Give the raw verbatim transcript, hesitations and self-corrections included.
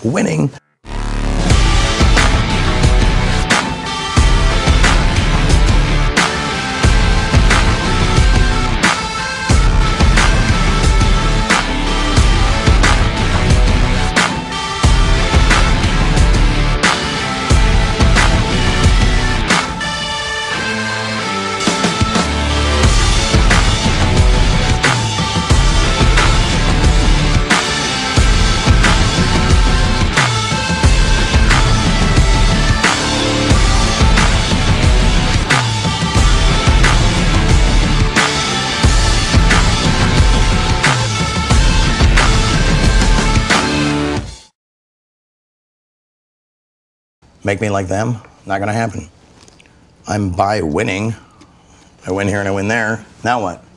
winning. Make me like them? Not gonna happen. I'm by winning. I win here and I win there. Now what?